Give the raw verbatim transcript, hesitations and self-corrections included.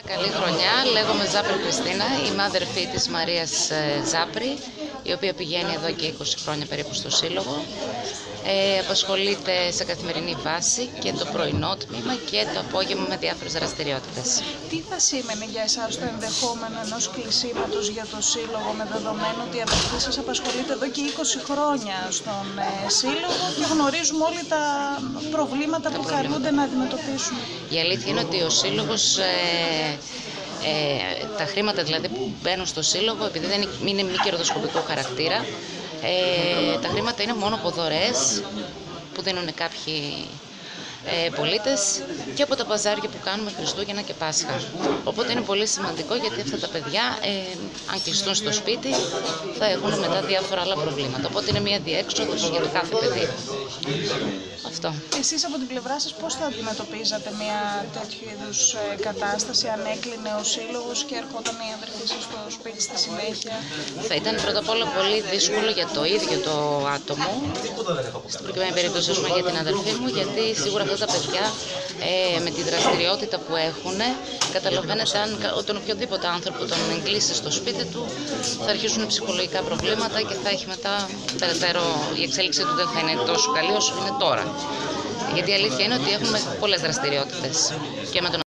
Καλή χρονιά, λέγομαι Ζάπρη Χριστίνα, είμαι αδερφή της Μαρίας Ζάπρη, η οποία πηγαίνει εδώ και είκοσι χρόνια περίπου στο Σύλλογο. Ε, απασχολείται σε καθημερινή βάση και το πρωινό τμήμα και το απόγευμα με διάφορες δραστηριότητες. Τι θα σήμαινε για εσάς το ενδεχόμενο ενός κλεισίματος για το Σύλλογο, με δεδομένο ότι η αδερφή σας απασχολείται εδώ και είκοσι χρόνια στον ε, Σύλλογο και γνωρίζουμε όλοι τα προβλήματα τα που προβλήματα. καλούνται να αντιμετωπίσουν? Η αλήθεια είναι ότι ο Σύλλογος, ε, ε, τα χρήματα δηλαδή που μπαίνουν στο Σύλλογο, επειδή δεν είναι μη κερδοσκοπικό χαρακτήρα, Ε, τα χρήματα είναι μόνο από δωρεές που δίνουν κάποιοι ε, πολίτες και από τα παζάρια που κάνουμε Χριστούγεννα και Πάσχα. Οπότε είναι πολύ σημαντικό, γιατί αυτά τα παιδιά, ε, αν κλειστούν στο σπίτι, θα έχουν μετά διάφορα άλλα προβλήματα. Οπότε είναι μια διέξοδος για το κάθε παιδί. Αυτό. Εσείς από την πλευρά σας πώς θα αντιμετωπίζατε μια τέτοιου είδους κατάσταση, αν έκλεινε ο Σύλλογος και ερχόταν η αδερφή σας στο σπίτι στη συνέχεια? Θα ήταν πρώτα απ' όλα πολύ δύσκολο για το ίδιο το άτομο, στην προκειμένη περίπτωση για την αδερφή μου, γιατί σίγουρα αυτά τα παιδιά ε, με τη δραστηριότητα που έχουν, καταλαβαίνετε, αν όταν οποιοδήποτε άνθρωπο τον εγκλείσει στο σπίτι του, θα αρχίσουν ψυχολογικά προβλήματα και θα έχει μετά περαιτέρω, η εξέλιξη του δεν θα είναι τόσο καλή όσο είναι τώρα. Γιατί η αλήθεια είναι ότι έχουμε πολλές δραστηριότητες και με τον